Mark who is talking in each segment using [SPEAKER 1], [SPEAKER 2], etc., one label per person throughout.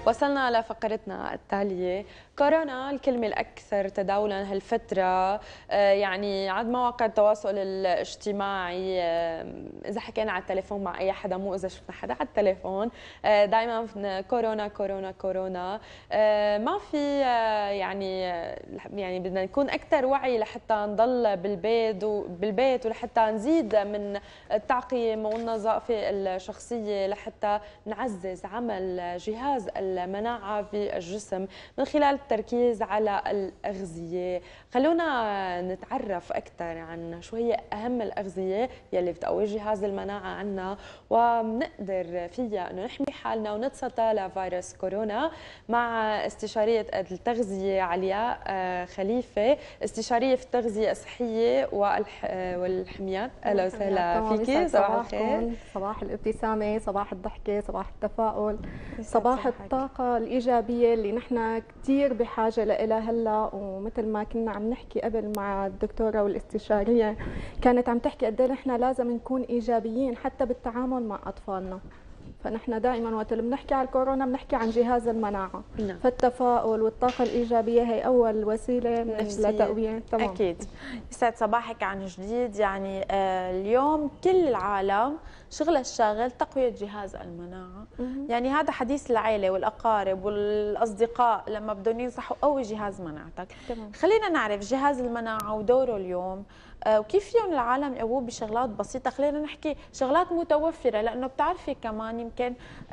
[SPEAKER 1] وصلنا لفقرتنا التالية. كورونا الكلمة الأكثر تداولا هالفترة، يعني عاد مواقع التواصل الاجتماعي، إذا حكينا على التليفون مع أي حدا، مو إذا شفنا حدا على التليفون، دائما كورونا كورونا كورونا. ما في يعني بدنا نكون أكثر وعي لحتى نضل بالبيت ولحتى نزيد من التعقيم والنظافة الشخصية لحتى نعزز عمل جهاز المناعة في الجسم من خلال التركيز على الأغذية. خلونا نتعرف أكثر عن شو هي أهم الأغذية يلي بتقوي جهاز المناعة عنا وبنقدر فيها إنه نحمي حالنا ونتسطى لفيروس كورونا مع استشارية التغذية علياء خليفة، استشارية في التغذية الصحية والحميات. أهلا وسهلا فيكي، صباح الخير.
[SPEAKER 2] صباح الابتسامة، صباح الضحكة، صباح التفاؤل، صباح الطاقة الإيجابية اللي نحن كثير بحاجة لها هلا. ومثل ما كنا عم نحكي قبل مع الدكتورة والاستشارية، كانت عم تحكي قد ايه نحن لازم نكون إيجابيين حتى بالتعامل مع أطفالنا. فنحن دائما وقت اللي بنحكي على الكورونا بنحكي عن جهاز المناعة. نعم. فالتفاؤل والطاقة الإيجابية هي أول وسيلة لتقوية.
[SPEAKER 3] تمام. أكيد. يسعد صباحك عن جديد. يعني اليوم كل العالم شغل الشاغل تقوية جهاز المناعة. يعني هذا حديث العائلة والأقارب والأصدقاء لما بدهم ينصحوا قوي جهاز مناعتك. تمام. خلينا نعرف جهاز المناعة ودوره اليوم، وكيف فيهم العالم يقووا بشغلات بسيطه. خلينا نحكي شغلات متوفره، لانه بتعرفي كمان يمكن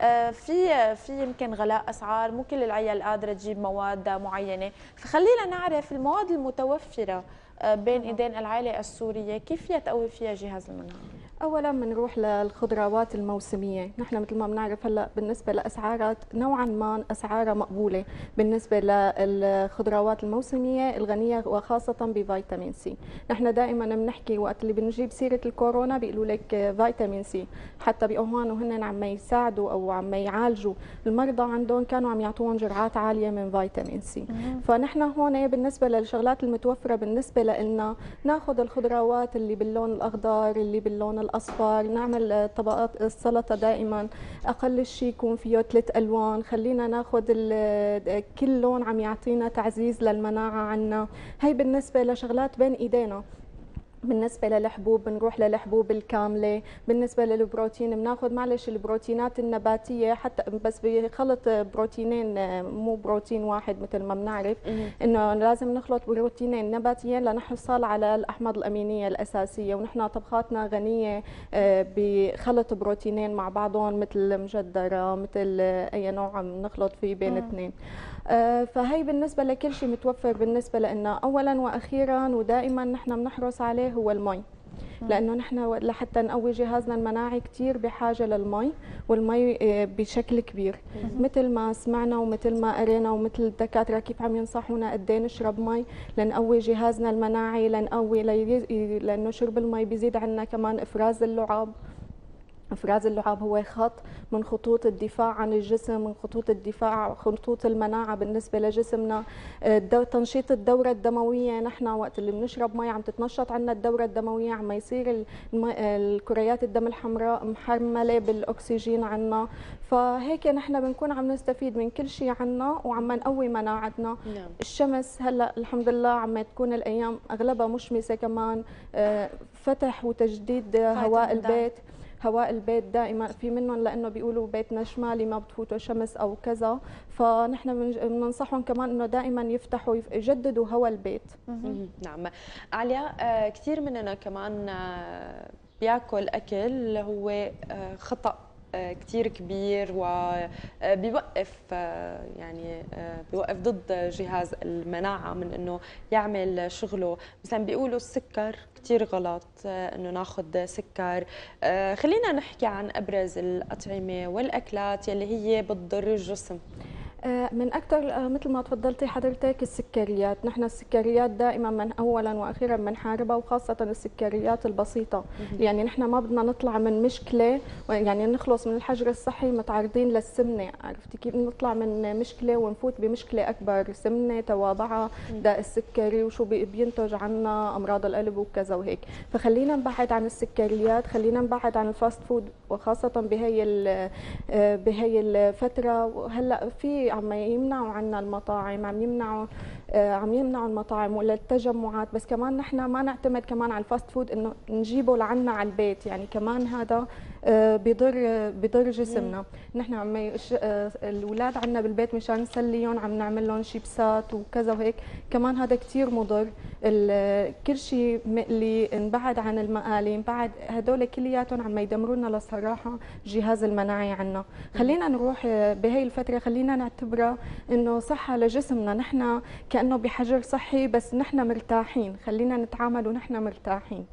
[SPEAKER 3] في يمكن غلاء اسعار، مو كل العيال قادره تجيب مواد معينه، فخلينا نعرف المواد المتوفره بين ايدين العائله السوريه كيف فيها تقوي فيها جهاز المناعه.
[SPEAKER 2] اولا بنروح للخضروات الموسميه. نحن مثل ما بنعرف هلا بالنسبه لاسعارها نوعا ما اسعارها مقبوله بالنسبه للخضروات الموسميه الغنيه وخاصه بفيتامين سي. نحن دائما بنحكي وقت اللي بنجيب سيره الكورونا بيقولوا لك فيتامين سي، حتى باوهان وهن عم يساعدوا او عم يعالجوا المرضى عندهم كانوا عم يعطوهم جرعات عاليه من فيتامين سي. فنحن هون بالنسبه للشغلات المتوفره بالنسبه لنا ناخذ الخضروات اللي باللون الاخضر، اللي باللون الاصفر، نعمل طبقات السلطه دائما اقل شيء يكون فيه 3 الوان. خلينا ناخذ كل لون عم يعطينا تعزيز للمناعه عنا. هي بالنسبه لشغلات بين ايدينا. بالنسبة للحبوب بنروح للحبوب الكاملة. بالنسبة للبروتين بناخذ معلش البروتينات النباتية، حتى بس بخلط بروتينين مو بروتين واحد مثل ما بنعرف انه لازم نخلط بروتينين نباتيين لنحصل على الأحماض الأمينية الأساسية. ونحن طبخاتنا غنية بخلط بروتينين مع بعضهم مثل مجدرة، مثل أي نوع بنخلط فيه بين اثنين. فهي بالنسبة لكل شيء متوفر بالنسبة لنا. أولا وأخيرا ودائما نحن بنحرص عليه هو المي، لأنه نحن لحتى نقوي جهازنا المناعي كثير بحاجة للمي، والمي بشكل كبير. مثل ما سمعنا ومثل ما قرينا ومثل الدكاترة كيف عم ينصحونا قد ايه نشرب مي لنقوي جهازنا المناعي، لأنه شرب المي بيزيد عنا كمان إفراز اللعاب. إفراز اللعاب هو خط من خطوط الدفاع عن الجسم، من خطوط الدفاع، خطوط المناعة بالنسبة لجسمنا. تنشيط الدورة الدموية، نحن وقت اللي بنشرب مي عم تتنشط عنا الدورة الدموية، عم يصير الكريات الدم الحمراء محرملة بالأكسجين عنا. فهيك نحن بنكون عم نستفيد من كل شيء عنا وعم نقوي مناعتنا. الشمس هلا الحمد لله عم تكون الأيام أغلبها مشمسة كمان. فتح وتجديد هواء البيت. هواء البيت دائما في منهم لانه بيقولوا بيتنا شمالي ما بتفوتوا شمس او كذا، فنحن بننصحهم كمان انه دائما يفتحوا يجددوا هواء البيت.
[SPEAKER 1] نعم. علياء، كثير مننا كمان بياكل اكل هو خطأ كثير كبير وبيوقف يعني بيوقف ضد جهاز المناعة من انه يعمل شغله. مثلا بيقولوا السكر كثير غلط انه ناخذ سكر. خلينا نحكي عن ابرز الاطعمة والاكلات يلي هي بتضر الجسم.
[SPEAKER 2] من أكثر مثل ما تفضلتي حضرتك السكريات، نحن السكريات دائما من أولا وأخيرا بنحاربها، وخاصة السكريات البسيطة. يعني نحن ما بدنا نطلع من مشكلة، يعني نخلص من الحجر الصحي متعرضين للسمنة، عرفتي كيف؟ نطلع من مشكلة ونفوت بمشكلة أكبر، سمنة، توابعة، داء السكري، وشو بينتج عنا أمراض القلب وكذا وهيك. فخلينا نبعد عن السكريات، خلينا نبعد عن الفاست فود، وخاصة بهي الفترة. وهلا في عم يمنعوا عنا المطاعم، عم يمنعوا المطاعم ولا التجمعات، بس كمان نحن ما نعتمد كمان على الفاست فود انه نجيبه لعنا على البيت، يعني كمان هذا بضر جسمنا. نحن الاولاد عنا بالبيت مشان نسليهم عم نعمل لهم شيبسات وكذا وهيك، كمان هذا كثير مضر. كل شيء مقلي، نبعد عن المقالي، نبعد، هدول كلياتهم عم يدمروا لنا لصراحه الجهاز المناعي عنا. خلينا نروح بهي الفتره، خلينا نعتبرها انه صحه لجسمنا، نحن كانه بحجر صحي بس نحن مرتاحين، خلينا نتعامل ونحن مرتاحين.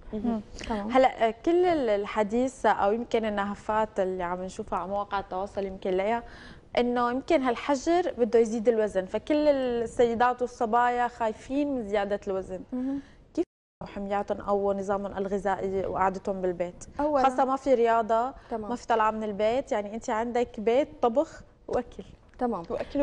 [SPEAKER 3] هلا كل الحديث او يمكن النهفات اللي عم نشوفها على مواقع التواصل يمكن لها انه يمكن هالحجر بده يزيد الوزن، فكل السيدات والصبايا خايفين من زياده الوزن. كيف حمياتهم او نظامهم الغذائي وقعدتهم بالبيت؟ خاصه ما في رياضه، ما في طلعه من البيت، يعني انت عندك بيت طبخ واكل.
[SPEAKER 2] تمام،
[SPEAKER 1] واكل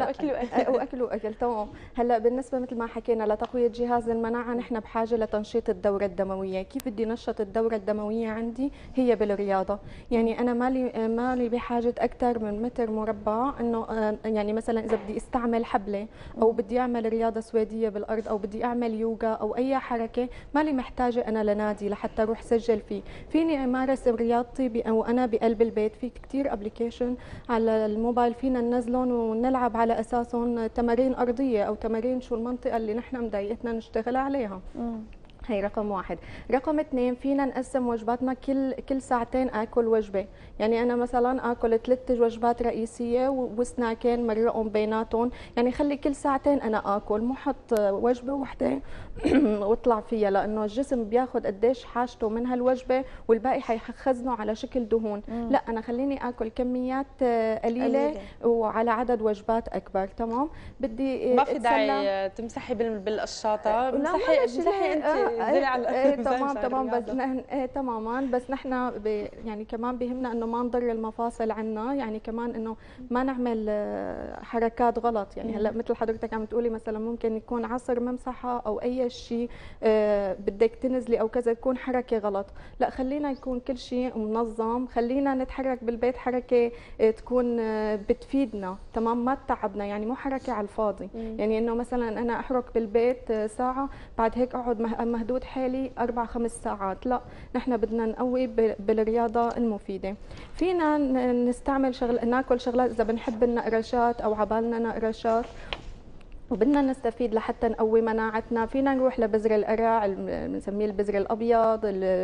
[SPEAKER 1] واكل
[SPEAKER 2] واكل تمام. هلا بالنسبه مثل ما حكينا لتقويه جهاز المناعه، نحن بحاجه لتنشيط الدوره الدمويه. كيف بدي نشط الدوره الدمويه عندي؟ هي بالرياضه. يعني انا مالي بحاجه اكثر من متر مربع انه يعني مثلا اذا بدي استعمل حبله او بدي اعمل رياضه سويديه بالارض او بدي اعمل يوغا او اي حركه، مالي محتاجه انا لنادي لحتى اروح سجل فيه. فيني امارس رياضتي وانا بقلب البيت. في كثير ابلكيشن على الموبايل فينا ننزلهم ونلعب على اساسهم تمارين ارضيه او تمارين شو المنطقه اللي نحن مضايقتنا نشتغل عليها. هي رقم واحد. رقم اثنين، فينا نقسم وجباتنا، كل ساعتين اكل وجبه. يعني انا مثلا اكل 3 وجبات رئيسيه وسناكين مرقهم بيناتهم، يعني خلي كل ساعتين انا اكل، مو حط وجبه واحده واطلع فيها، لانه الجسم بياخذ قديش حاجته من هالوجبه والباقي حيخزنه على شكل دهون. لا، انا خليني اكل كميات قليله وعلى عدد وجبات اكبر. تمام. بدي
[SPEAKER 1] ما في داعي تمسحي بالقشاطه، امسحي انت زرع على
[SPEAKER 2] تمام بس تماما، بس نحن يعني كمان بهمنا انه ما نضر المفاصل عنا، يعني كمان انه ما نعمل حركات غلط. يعني هلا مثل حضرتك عم تقولي مثلا ممكن يكون عصر ممسحه او اي شيء بدك تنزلي او كذا تكون حركه غلط. لا، خلينا يكون كل شيء منظم، خلينا نتحرك بالبيت حركه تكون بتفيدنا، تمام، ما تتعبنا، يعني مو حركه على الفاضي. يعني انه مثلا انا احرك بالبيت ساعه بعد هيك اقعد مهدود حالي 4-5 ساعات. لا، نحن بدنا نقوي بالرياضه المفيده. فينا نستعمل ناكل شغلات اذا بنحب النقرشات او عبالنا نقرشات وبدنا نستفيد لحتى نقوي مناعتنا. فينا نروح لبذر القرع، بنسميه البذر الابيض،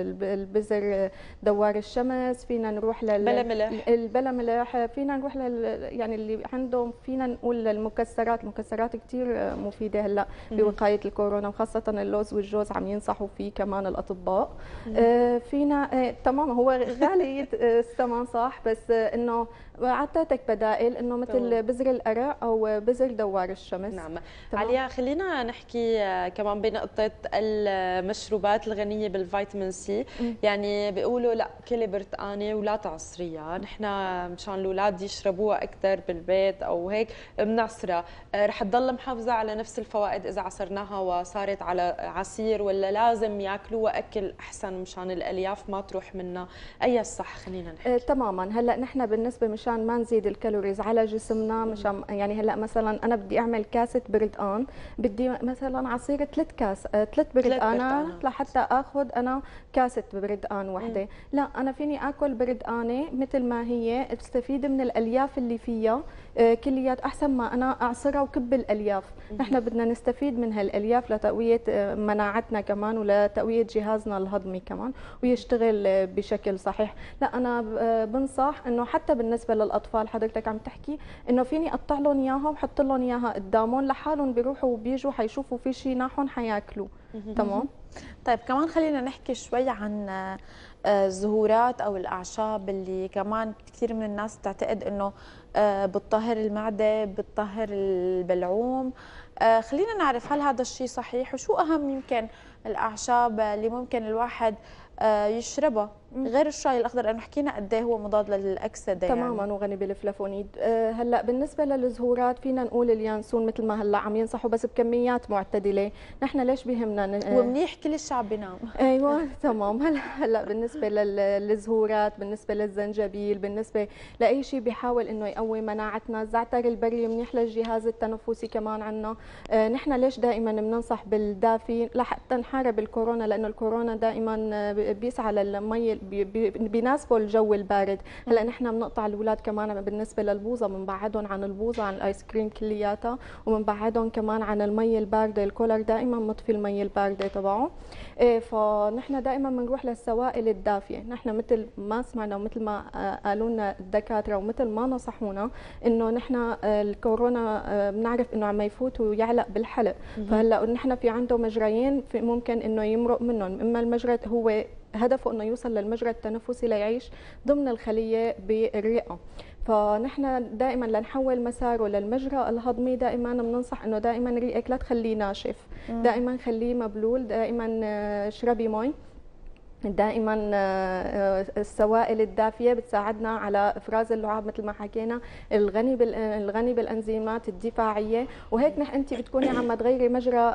[SPEAKER 2] البذر دوار الشمس، فينا نروح البلا ملح، فينا نروح يعني اللي عندهم، فينا نقول المكسرات كثير مفيده هلا بوقايه الكورونا، وخاصه اللوز والجوز عم ينصحوا فيه كمان الاطباء. فينا تمام، هو غالي الثمن صح، بس انه اعطيتك بدائل انه مثل بذر القرع او بذر دوار الشمس.
[SPEAKER 1] نعم. عليا، خلينا نحكي كمان بنقطة المشروبات الغنية بالفيتامين سي. يعني بيقولوا لا كلي برتقانة ولا تعصريها، نحن مشان الأولاد يشربوها أكثر بالبيت أو هيك بنعصرها، رح تضل محافظة على نفس الفوائد إذا عصرناها وصارت على عصير، ولا لازم ياكلوها أكل أحسن مشان الألياف ما تروح منا؟ أي الصح؟ خلينا نحكي.
[SPEAKER 2] تماما. هلا نحن بالنسبة مشان ما نزيد الكالوريز على جسمنا، مشان يعني هلا مثلا أنا بدي أعمل كاسة بردقان، بدي مثلا عصير 3 بردقانات لحتى اخذ انا كاسه بردقان وحده. لا، انا فيني اكل بردقانه مثل ما هي، استفيد من الالياف اللي فيها كليات احسن ما انا اعصرها وكب الالياف. نحن بدنا نستفيد من هالالياف لتقويه مناعتنا كمان ولتقويه جهازنا الهضمي كمان ويشتغل بشكل صحيح. لا، انا بنصح انه حتى بالنسبه للاطفال، حضرتك عم تحكي انه فيني اقطع لهم اياها وحط لهم اياها قدامهم لحالهم، بيروحوا وبيجوا حيشوفوا في شيء ناحهم حياكلوا. تمام.
[SPEAKER 3] طيب كمان خلينا نحكي شوي عن الزهورات او الاعشاب اللي كمان كثير من الناس بتعتقد انه بتطهر المعده، بتطهر البلعوم. خلينا نعرف هل هذا الشيء صحيح، وشو اهم يمكن الاعشاب اللي ممكن الواحد يشربها غير الشاي الاخضر، لانه حكينا قد ايه هو مضاد للاكسده
[SPEAKER 2] تماما
[SPEAKER 3] يعني.
[SPEAKER 2] وغني بالفلافونيد. هلا بالنسبه للزهورات فينا نقول اليانسون مثل ما هلا عم ينصحوا بس بكميات معتدله. نحن ليش بيهمنا
[SPEAKER 3] ومنيح كل الشعب بينام.
[SPEAKER 2] ايوه تمام. هلا بالنسبه للزهورات، بالنسبه للزنجبيل، بالنسبه لاي شيء بيحاول انه يقوي مناعتنا. الزعتر البري منيح للجهاز التنفسي كمان عنا. نحن ليش دائما بننصح بالدافي لحتى نحارب الكورونا، لانه الكورونا دائما بيسعى للمي، بيناسبوا الجو البارد. هلا نحن بنقطع الاولاد كمان بالنسبه للبوظه، بنبعدهم عن البوظه، عن الايس كريم كلياتها، وبنبعدهم كمان عن المي البارده. الكولر دائما مطفي المي البارده تبعه. فنحن دائما بنروح للسوائل الدافيه. نحن مثل ما سمعنا ومثل ما قالوا لنا الدكاتره ومثل ما نصحونا انه نحن الكورونا بنعرف انه عم يفوت ويعلق بالحلق. فهلا نحن في عنده مجريين في ممكن انه يمرق منهم. اما المجرى هو هدفه انه يوصل للمجرى التنفسي ليعيش ضمن الخليه بالرئه. فنحن دائما لنحول مساره للمجرى الهضمي دائما بننصح انه دائما ريقك لا تخليه ناشف، دائما خليه مبلول، دائما اشربي مي. دائما السوائل الدافيه بتساعدنا على افراز اللعاب مثل ما حكينا، الغني بالانزيمات الدفاعيه. وهيك انت بتكوني عم تغيري مجرى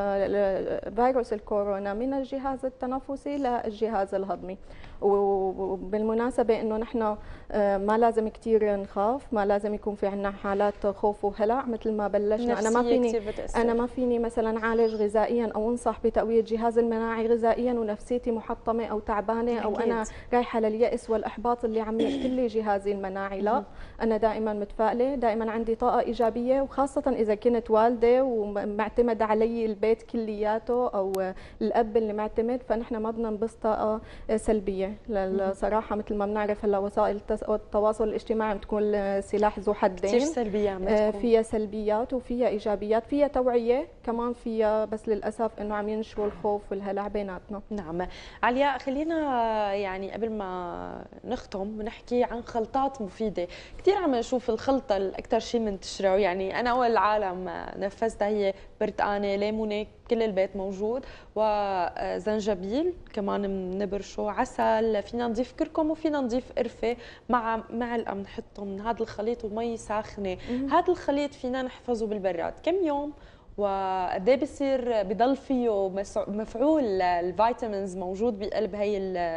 [SPEAKER 2] فيروس الكورونا من الجهاز التنفسي للجهاز الهضمي. وبالمناسبه انه نحن ما لازم كثير نخاف، ما لازم يكون في عندنا حالات خوف وهلع مثل ما بلشنا. انا ما فيني مثلا عالج غذائيا او انصح بتقويه الجهاز المناعي غذائيا ونفسيتي محطمه او تعبانه او انا رايحه لليأس والاحباط اللي عم يقتل لي جهازي المناعي. لا، انا دائما متفائله، دائما عندي طاقه ايجابيه، وخاصه اذا كنت والده ومعتمد علي البيت كلياته او الاب اللي معتمد، فنحن ما بدنا نبث طاقه سلبيه. الصراحه مثل ما بنعرف هلا وسائل التواصل الاجتماعي بتكون سلاح ذو حدين،
[SPEAKER 1] كثير سلبيه
[SPEAKER 2] فيها سلبيات وفيها ايجابيات، فيها توعيه كمان فيها، بس للاسف انه عم ينشروا الخوف والهلع بيناتنا.
[SPEAKER 1] نعم. علياء، خلينا يعني قبل ما نختم بنحكي عن خلطات مفيده. كثير عم نشوف الخلطه الاكثر شيء منتشره، يعني انا اول العالم نفذتها هي برتقانه ليمونه كل البيت موجود، وزنجبيل كمان بنبرشه، عسل، فينا نضيف كركم وفينا نضيف قرفه مع معلقه بنحطه من هذا الخليط ومي ساخنه. هذا الخليط فينا نحفظه بالبراد كم يوم، وقد ايه بصير بضل فيه مفعول الفيتامينز موجود بقلب هي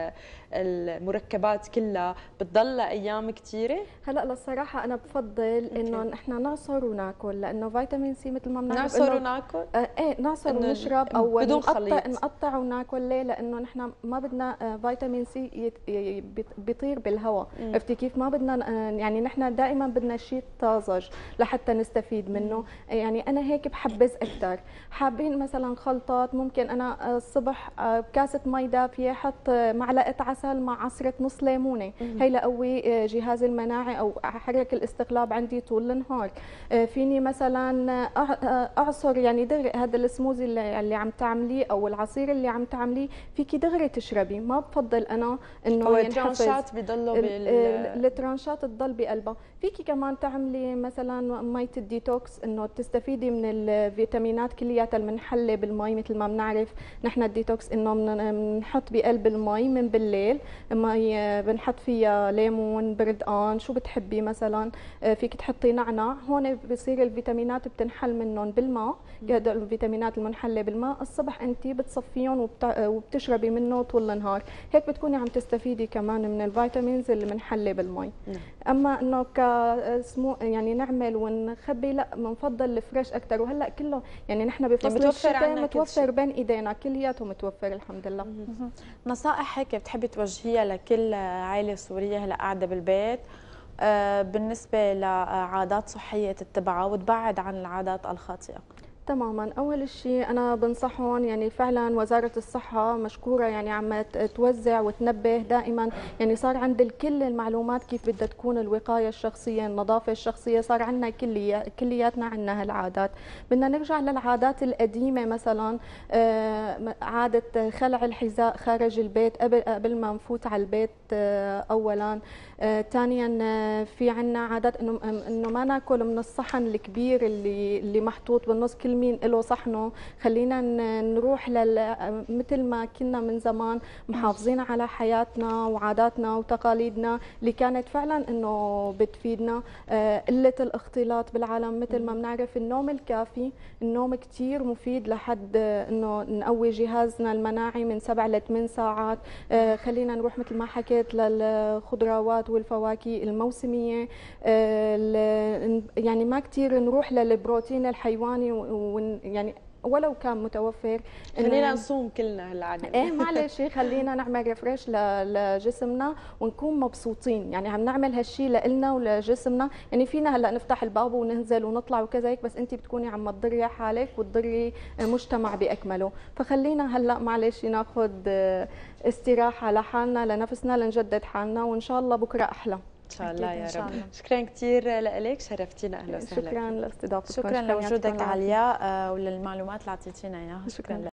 [SPEAKER 1] المركبات كلها، بتضل ايام كثيره.
[SPEAKER 2] هلا للصراحه انا بفضل انه نحن نعصر وناكل، لانه فيتامين سي مثل ما بنعرف
[SPEAKER 1] نعصر وناكل.
[SPEAKER 2] ايه نعصر ونشرب او
[SPEAKER 1] بدون خليط،
[SPEAKER 2] نقطع وناكل. ليه؟ لانه نحن ما بدنا فيتامين سي بيطير بالهواء. عرفتي كيف؟ ما بدنا يعني نحن دائما بدنا شيء طازج لحتى نستفيد منه. يعني انا هيك بحبذ اكثر. حابين مثلا خلطات، ممكن انا الصبح بكاسه مي دافيه حط معلقه عسل مع عصره نص ليمونه، هي لقوي جهازي المناعي او احرك الاستقلاب عندي طول النهار. فيني مثلا اعصر يعني دغري هذا السموزي اللي عم تعمليه او العصير اللي عم تعمليه فيكي دغري تشربي. ما بفضل انا انه
[SPEAKER 1] الترانشات بيضلوا
[SPEAKER 2] الترانشات تضل بقلبها. فيكي كمان تعملي مثلا ميه الديتوكس، انه تستفيدي من الفيتامينات كلياتها المنحله بالمي. مثل ما بنعرف نحن الديتوكس انه بنحط بقلب المي من بالليل مي، بنحط فيها ليمون، بردقان، شو بتحبي مثلا، فيك تحطي نعناع. هون بصير الفيتامينات بتنحل منهم بالماء، هدول الفيتامينات المنحله بالماء. الصبح انت بتصفيهم وبتشربي منه طول النهار، هيك بتكوني عم تستفيدي كمان من الفيتامينز اللي منحله بالمي. اما انه كسمو يعني نعمل ونخبي، لا، بنفضل الفريش اكثر. وهلا كله يعني نحن بفصل الشتاء متوفر بين ايدينا، كلياته متوفر الحمد لله.
[SPEAKER 3] نصائح هيك بتحبي توجهيها لكل عائله سوريه هلا قاعده بالبيت بالنسبه لعادات صحيه تتبعها وتبعد عن العادات الخاطئه؟
[SPEAKER 2] تماما. اول شيء انا بنصحهم، يعني فعلا وزاره الصحه مشكوره، يعني عم توزع وتنبه دائما، يعني صار عند الكل المعلومات كيف بدها تكون الوقايه الشخصيه، النظافه الشخصيه، صار عندنا كلياتنا عندنا هالعادات. بدنا نرجع للعادات القديمه، مثلا عاده خلع الحذاء خارج البيت قبل ما نفوت على البيت اولا. ثانيا في عندنا عادات انه ما ناكل من الصحن الكبير اللي محطوط بالنص، كل مين له صحنه. خلينا نروح مثل ما كنا من زمان محافظين على حياتنا وعاداتنا وتقاليدنا اللي كانت فعلا انه بتفيدنا. قله الاختلاط بالعالم، مثل ما بنعرف النوم الكافي، النوم كثير مفيد لحد انه نقوي جهازنا المناعي من 7 ل 8 ساعات. خلينا نروح مثل ما حكيت للخضروات والفواكه الموسميه. يعني ما كثير نروح للبروتين الحيواني، يعني ولو كان متوفر.
[SPEAKER 1] خلينا نصوم كلنا هالعاده.
[SPEAKER 2] ايه معلش، خلينا نعمل ريفريش لجسمنا ونكون مبسوطين، يعني عم نعمل هالشيء لإلنا ولجسمنا. يعني فينا هلا نفتح الباب وننزل ونطلع وكذا هيك، بس انت بتكوني عم تضري حالك وتضري مجتمع باكمله. فخلينا هلا معلش ناخذ استراحه لحالنا لنفسنا لنجدد حالنا، وان شاء الله بكره احلى.
[SPEAKER 1] ان شاء الله يا رب. شكرا كثير لك، شرفتينا. اهلا وسهلا.
[SPEAKER 2] شكرا لاستضافتكم.
[SPEAKER 3] شكرا لوجودك علياء وللمعلومات اللي اعطيتينا اياها.
[SPEAKER 2] شكرا.